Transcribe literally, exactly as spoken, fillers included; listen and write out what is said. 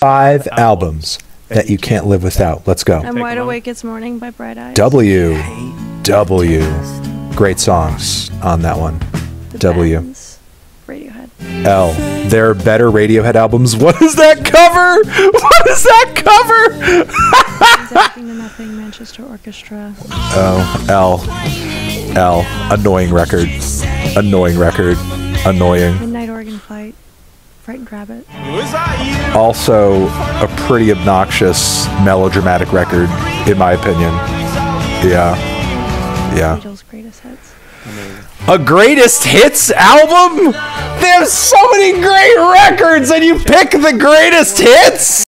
Five albums that you can't live without. Let's go. I'm Wide Awake It's Morning by Bright Eyes. W. W. Great songs on that one. The W. Bends, Radiohead. L. There are better Radiohead albums. What is that cover? What is that cover? Acting to Nothing, Manchester Orchestra. Oh, L. L. Annoying record. Annoying record. Annoying. Midnight Organ Fight. Frightened Rabbit. Also, a pretty obnoxious, melodramatic record, in my opinion. Yeah. Yeah. Beatles' Greatest Hits. A greatest hits album? They have so many great records and you pick the greatest hits?